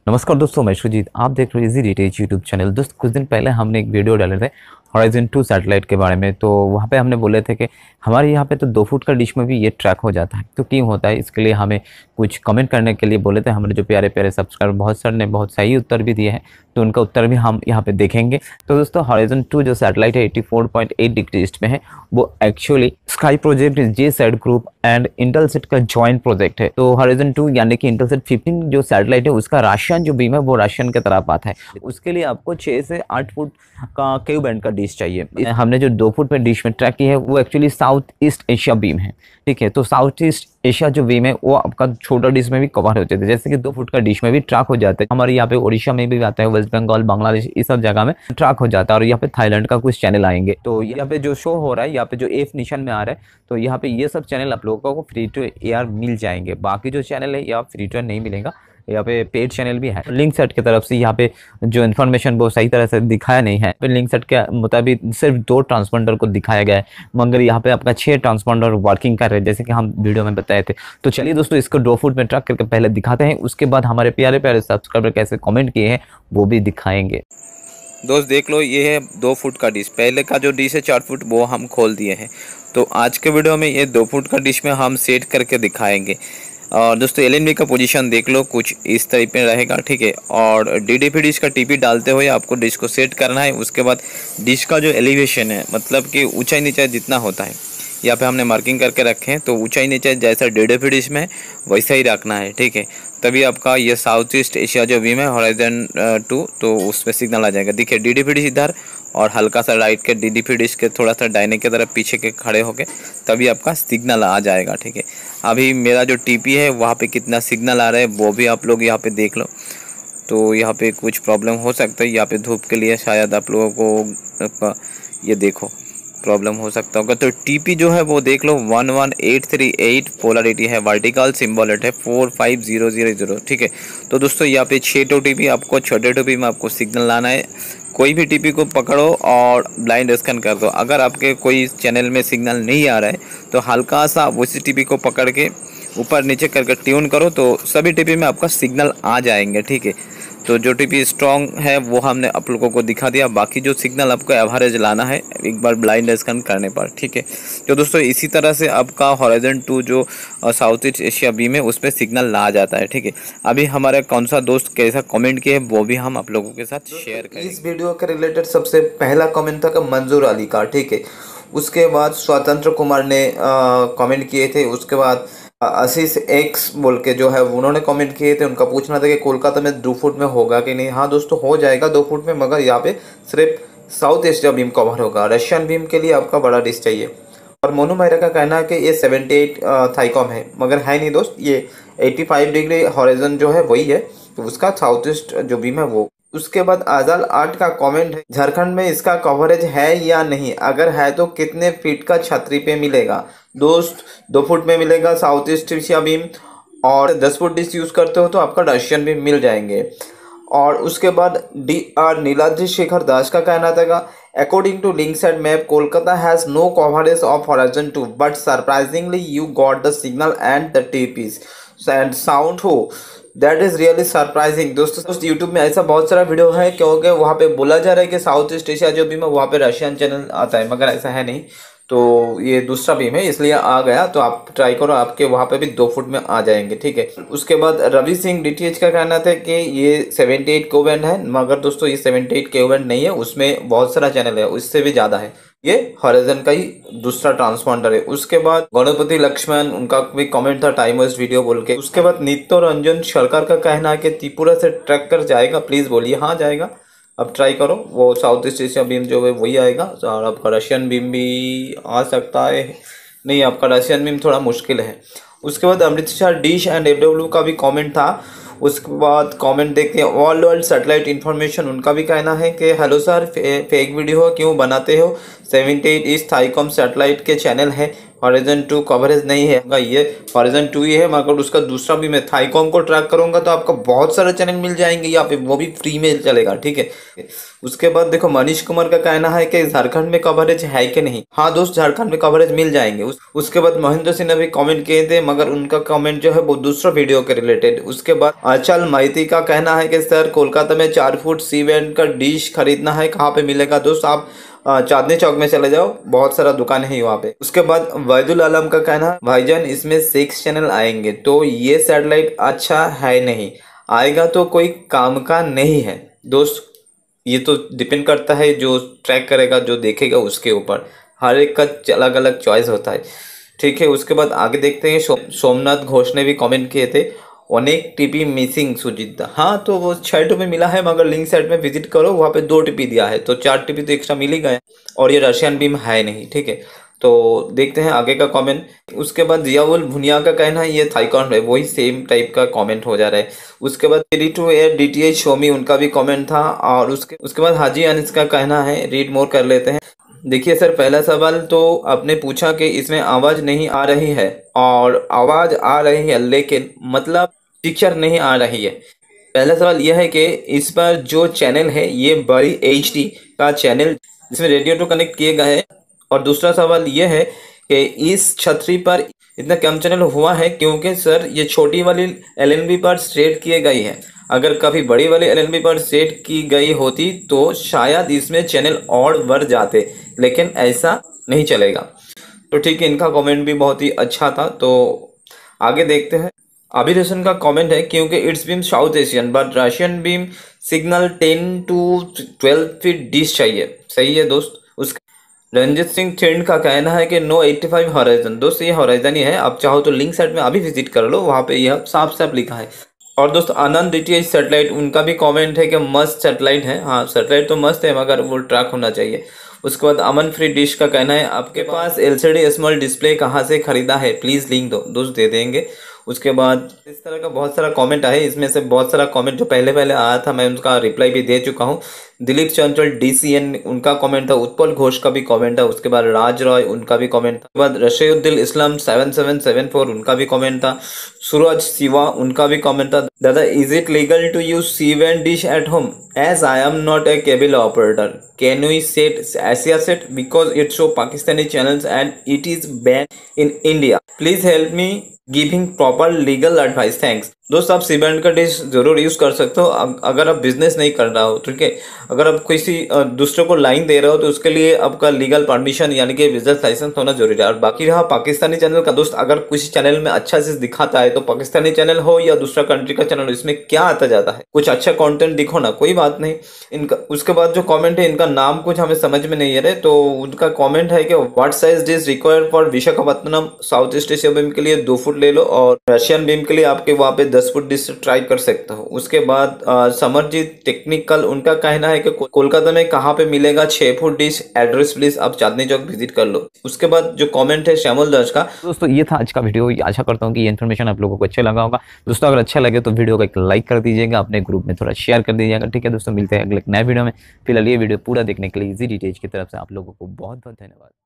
नमस्कार दोस्तों, मैं सुजीत। आप देख रहे हैं इजी डिटेल्स यूट्यूब चैनल। दोस्त, कुछ दिन पहले हमने एक वीडियो डाले थे हॉराइजन 2 सैटेलाइट के बारे में। तो वहाँ पे हमने बोले थे कि हमारे यहाँ पे तो 2 फुट का डिश में भी ये ट्रैक हो जाता है, तो क्यों होता है? इसके लिए हमें कुछ कमेंट करने के लिए बोले थे हमारे जो प्यारे प्यारे सब्सक्राइबर। बहुत सारे ने बहुत सही उत्तर भी दिए हैं, तो उनका उत्तर भी हम यहाँ पे देखेंगे। तो दोस्तों, हॉराइजन 2 जो सैटेलाइट है 84.8 डिग्री ईस्ट में है, वो actually sky project JSAT group and Intelsat का जॉइंट प्रोजेक्ट है। तो हॉराइजन 2 यानी कि इंटेलसेट 15 जो सैटेलाइट है, उसका राशियन जो बीम है वो राशियन की तरफ आता है। उसके लिए आपको 6 से 8 फुट का केव बैंड का डिश चाहिए। हमने जो 2 फुट में डिश में ट्रैक की है वो actually south east Asia beam है, ठीक है। तो साउथ ईस्ट एशिया जो बीम है वो आपका छोटा डिश में भी कवर हो जाता है, जैसे कि 2 फुट का डिश में भी ट्रैक हो जाता है। हमारे यहाँ पे उड़ीसा में भी आता है, वेस्ट बंगाल, बांग्लादेश, इस सब जगह में ट्रैक हो जाता है। और यहाँ पे थाईलैंड का कुछ चैनल आएंगे। तो यहाँ पे जो शो हो रहा है, यहाँ पे जो एफ निशान में आ रहा है, तो यहाँ पे ये सब चैनल आप लोगों को फ्री टू एयर मिल जाएंगे। बाकी जो चैनल है यहाँ फ्री टू एयर नहीं मिलेगा। यहाँ पे पेड चैनल भी है। लिंक सेट की तरफ से यहाँ पे जो इन्फॉर्मेशन वो सही तरह से दिखाया नहीं है। लिंक सेट के मुताबिक सिर्फ 2 ट्रांसपोंडर को दिखाया गया है, मगर यहाँ पे आपका 6 ट्रांसपोंडर वर्किंग कर रहे हैं, जैसे कि हम वीडियो में बताए थे। तो चलिए दोस्तों, इसको 2 फुट में ट्रैक करके पहले दिखाते हैं, उसके बाद हमारे प्यारे प्यारे सब्सक्राइबर कैसे कमेंट किए हैं वो भी दिखाएंगे। दोस्त देख लो, ये है 2 फुट का डिश। पहले का जो डिश है 4 फुट, वो हम खोल दिए हैं। तो आज के वीडियो में ये 2 फुट का डिश में हम सेट करके दिखाएंगे। और दोस्तों, एलएनबी का पोजीशन देख लो, कुछ इस तरह पे रहेगा, ठीक है। और डीडीपी डिश का टीपी डालते हुए आपको डिश को सेट करना है। उसके बाद डिश का जो एलिवेशन है, मतलब कि ऊंचाई नीचाई जितना होता है, यहाँ पे हमने मार्किंग करके रखे हैं। तो ऊंचाई नीचाई जैसा डीडीपी डिश में वैसा ही रखना है, ठीक है। तभी आपका ये साउथ ईस्ट एशिया जो बीम है हॉराइजन 2, तो उसमें सिग्नल आ जाएगा। देखिए, डीडीपी डिश इधर और हल्का सा राइट के डीडीपी डिश के थोड़ा सा डायने की तरफ पीछे के खड़े होके तभी आपका सिग्नल आ जाएगा, ठीक है। अभी मेरा जो टीपी है वहाँ पे कितना सिग्नल आ रहा है वो भी आप लोग यहाँ पे देख लो। तो यहाँ पे कुछ प्रॉब्लम हो सकता है, यहाँ पे धूप के लिए शायद आप लोगों को ये देखो प्रॉब्लम हो सकता होगा। तो टीपी जो है वो देख लो 11838 पोलरिटी है, वर्टिकल सिंबल है 45000, ठीक है। तो दोस्तों, यहाँ पे 6 टीपी आपको, छोटे टीपी में आपको सिग्नल लाना है। कोई भी टीपी को पकड़ो और ब्लाइंड स्कैन कर दो। अगर आपके कोई चैनल में सिग्नल नहीं आ रहा है तो हल्का सा उसी टीपी को पकड़ के ऊपर नीचे करके ट्यून करो, तो सभी टीपी में आपका सिग्नल आ जाएंगे, ठीक है। तो जो टीपी स्ट्रॉन्ग है वो हमने आप लोगों को दिखा दिया। बाकी जो सिग्नल आपको एवरेज लाना है एक बार ब्लाइंड स्कैन करने पर, ठीक है। तो दोस्तों, इसी तरह से आपका हॉराइजन 2 जो साउथ ईस्ट एशिया बीम है उस पर सिग्नल ला जाता है, ठीक है। अभी हमारा कौन सा दोस्त कैसा कमेंट किया है वो भी हम आप लोगों के साथ शेयर करेंगे। इस वीडियो के रिलेटेड सबसे पहला कमेंट था मंजूर अली का, ठीक है। उसके बाद स्वतंत्र कुमार ने कमेंट किए थे। उसके बाद आशीष एक्स बोल के जो है उन्होंने कमेंट किए थे। उनका पूछना था कि कोलकाता में 2 फुट में होगा कि नहीं। हाँ दोस्तों, हो जाएगा 2 फुट में, मगर यहाँ पे सिर्फ साउथ एशिया बीम कवर होगा। रशियन बीम के लिए आपका बड़ा डिश चाहिए। और मोनू मेहरा का कहना है कि ये 78 थाईकॉम है, मगर है नहीं दोस्त, ये 85 डिग्री हॉराइजन जो है वही है, तो उसका साउथ ईस्ट जो बीम है वो। उसके बाद आजाल 8 का कमेंट है, झारखंड में इसका कवरेज है या नहीं, अगर है तो कितने फीट का छतरी पे मिलेगा? दोस्त, 2 फुट में मिलेगा साउथ ईस्ट एशिया बीम, और 10 फुट डिश यूज़ करते हो तो आपका रशियन बीम मिल जाएंगे। और उसके बाद DR नीलाद्रि शेखर दास का कहना था, according to Linksat map Kolkata has no coverage of horizon 2 but surprisingly you got the signal and the TPs and sound हो, दैट इज़ रियली सरप्राइजिंग। दोस्तों, यूट्यूब में ऐसा बहुत सारा वीडियो है, क्योंकि वहाँ पे बोला जा रहा है कि साउथ ईस्ट एशिया जो बीम है वहाँ पे रशियन चैनल आता है, मगर ऐसा है नहीं। तो ये दूसरा बीम है इसलिए आ गया। तो आप ट्राई करो, आपके वहाँ पे भी 2 फुट में आ जाएंगे, ठीक है। उसके बाद रवि सिंह DTH का कहना था कि ये 78 केव बैंड है, मगर दोस्तों ये 78 केव बैंड नहीं है, उसमें बहुत सारा चैनल है, उससे भी ज़्यादा है। ये हॉराइजन का ही दूसरा ट्रांसपॉन्डर है। उसके बाद गणपति लक्ष्मण, उनका भी कमेंट था टाइम वेस्ट वीडियो बोल के। उसके बाद नित्य रंजन सरकार का कहना है कि त्रिपुरा से ट्रैक कर जाएगा, प्लीज़ बोलिए। हाँ जाएगा, अब ट्राई करो, वो साउथ ईस्ट एशिया बीम जो है वही आएगा। और आपका रशियन बीम भी आ सकता है, नहीं आपका रशियन बीम थोड़ा मुश्किल है। उसके बाद अमृतसर डिश एंड FW का भी कमेंट था। उसके बाद कमेंट देखते हैं ऑल वर्ल्ड सैटेलाइट इन्फॉर्मेशन, उनका भी कहना है कि हेलो सर, फेक वीडियो क्यों बनाते हो? 78 इस थाईकॉम सैटेलाइट के चैनल है, हॉरिजॉन 2 कवरेज नहीं है, ये हॉरिजॉन 2 ही है, मगर उसका दूसरा भी मैं थाईकॉम को ट्रैक करूंगा तो आपको बहुत सारे चैनल मिल जाएंगे यहाँ पे, वो भी फ्री में चलेगा, ठीक है। उसके बाद देखो मनीष कुमार का कहना है कि झारखंड में कवरेज है कि नहीं। हाँ दोस्त, झारखंड में कवरेज मिल जाएंगे। उसके बाद महेंद्र सिंह ने भी कमेंट किए थे, मगर उनका कमेंट जो है वो दूसरा वीडियो के रिलेटेड। उसके बाद अचल माइती का कहना है कि सर कोलकाता में 4 फुट सी बैंड का डिश खरीदना है, कहाँ पे मिलेगा। दोस्त आप चांदनी चौक में चले जाओ, बहुत सारा दुकान है वहाँ पे। उसके बाद वैदुल आलम का कहना है भाईजान इसमें 6 चैनल आएंगे तो ये सैटेलाइट अच्छा है नहीं, आएगा तो कोई काम का नहीं है। दोस्त ये तो डिपेंड करता है जो ट्रैक करेगा, जो देखेगा उसके ऊपर, हर एक का अलग अलग चॉइस होता है, ठीक है। उसके बाद आगे देखते हैं, सोमनाथ घोष ने भी कमेंट किए थे, अनेक टीपी मिसिंग सुजीत। हाँ तो वो 6 टीपी मिला है, मगर लिंक साइट में विजिट करो, वहाँ पे 2 टीपी दिया है, तो 4 टीपी तो एक्स्ट्रा मिल ही गए, और ये रशियन बीम है नहीं, ठीक है। तो देखते हैं आगे का कमेंट। उसके बाद जियाउल भुनिया का कहना है ये थाईकॉन है, वही सेम टाइप का कमेंट हो जा रहा है। उसके बाद टू एयर DTH शोमी उनका भी कमेंट था, और उसके बाद हाजी अनिस का कहना है, रीड मोर कर लेते हैं। देखिए सर, पहला सवाल तो आपने पूछा कि इसमें आवाज नहीं आ रही है, और आवाज आ रही है लेकिन मतलब पिक्चर नहीं आ रही है। पहला सवाल यह है कि इस पर जो चैनल है ये बड़ी HD का चैनल जिसमें रेडियो टू कनेक्ट किए गए हैं। और दूसरा सवाल यह है कि इस छतरी पर इतना कम चैनल हुआ है क्योंकि सर ये छोटी वाली LNB पर सेट किए गई है, अगर कभी बड़ी वाली LNB पर सेट की गई होती तो शायद इसमें चैनल और बढ़ जाते, लेकिन ऐसा नहीं चलेगा। तो ठीक है, इनका कमेंट भी बहुत ही अच्छा था। तो आगे देखते हैं। अभी रोशन का कमेंट है, क्योंकि it's beam south Asian but Russian beam signal 10 to 12 feet dish चाहिए। सही है दोस्त। उसका रंजित सिंह थिंड का कहना है कि नो 85 हॉराइजन। दोस्त ये हॉराइजन ही है, आप चाहो तो लिंक साइट में अभी विजिट कर लो, वहाँ पे यह साफ साफ लिखा है। और दोस्त आनंद DTH सैटेलाइट, उनका भी कमेंट है कि मस्त सैटेलाइट है। हाँ सैटेलाइट तो मस्त है, मगर वो ट्रैक होना चाहिए। उसके बाद अमन फ्री डिश का कहना है, आपके पास LCD स्मॉल डिस्प्ले कहाँ से खरीदा है, प्लीज लिंक दो। दोस्त दे देंगे। उसके बाद इस तरह का बहुत सारा कमेंट आए, इसमें से बहुत सारा कमेंट जो पहले पहले आया था मैं उनका रिप्लाई भी दे चुका हूँ। दिलीप चंचल DCN उनका कमेंट था, उत्पल घोष का भी कमेंट था, उसके बाद राज रॉय उनका भी कमेंट था, उसके बाद रशीउद्दीन इस्लाम 7774 उनका भी कमेंट था, सूरज शिवा उनका भी कमेंट था। दादा is it legal to use C-band dish at home as I am not a cable operator? Can we set Asia set because it show Pakistani channels and it is banned in India? Please help me giving proper legal advice, thanks. दोस्त आप C-band का dish जरूर use कर सकते हो अगर आप business नहीं कर रहा हो, ठीक है। अगर आप किसी दूसरे को लाइन दे रहे हो तो उसके लिए आपका लीगल परमिशन यानी कि बिजनेस लाइसेंस होना जरूरी है। और बाकी रहा पाकिस्तानी चैनल का, दोस्त अगर किसी चैनल में अच्छा चीज दिखाता है तो पाकिस्तानी चैनल हो या दूसरा कंट्री का चैनल हो, इसमें क्या आता जाता है, कुछ अच्छा कंटेंट दिखो ना, कोई बात नहीं। इनका उसके बाद जो कमेंट है, इनका नाम कुछ हमें समझ में नहीं आ रहा है, तो उनका कमेंट है कि what size dish required for Visakhapatnam south east Asia beam के लिए 2 फुट ले लो, और रशियन बीम के लिए आपके वहाँ पे 10 फुट डिश ट्राई कर सकते हो। उसके बाद समरजीत टेक्निकल, उनका कहना है कि कोलकाता में कहाँ पे मिलेगा 6 फुट डिश, एड्रेस प्लीज आप चांदनी चौक विजिट कर लो। उसके बाद जो कमेंट है श्यामल दास का। दोस्तों ये था आज का वीडियो, आशा करता हूँ कि ये इन्फॉर्मेशन आप लोगों को अच्छा लगा होगा। दोस्तों अगर अच्छा लगे तो वीडियो को एक लाइक कर दीजिएगा, अपने ग्रुप में थोड़ा शेयर कर दीजिएगा, ठीक है दोस्तों। मिलते हैं अगले नए वीडियो में। फिलहाल ये वीडियो पूरा देखने के लिए इजी डीटेल्स की तरफ से आप लोगों को बहुत बहुत धन्यवाद।